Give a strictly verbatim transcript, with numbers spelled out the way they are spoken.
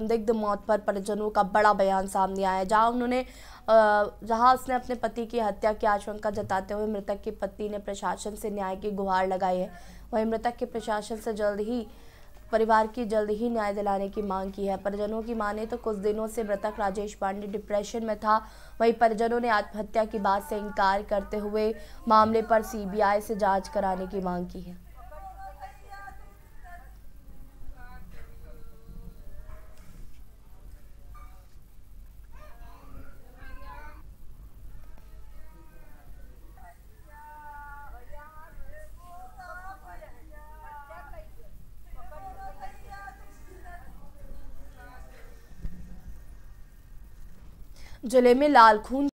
संदिग्ध मौत पर परिजनों का बड़ा बयान सामने आया, जहां उन्होंने जहां उसने अपने पति की हत्या की आशंका जताते हुए मृतक की पत्नी ने प्रशासन से न्याय की गुहार लगाई है। वहीं मृतक के प्रशासन से जल्द ही परिवार की जल्द ही न्याय दिलाने की मांग की है। परिजनों की माने तो कुछ दिनों से मृतक राजेश पांडे डिप्रेशन में था। वहीं परिजनों ने आत्महत्या की बात से इनकार करते हुए मामले पर सीबीआई से जांच कराने की मांग की है। जिले में लाल खून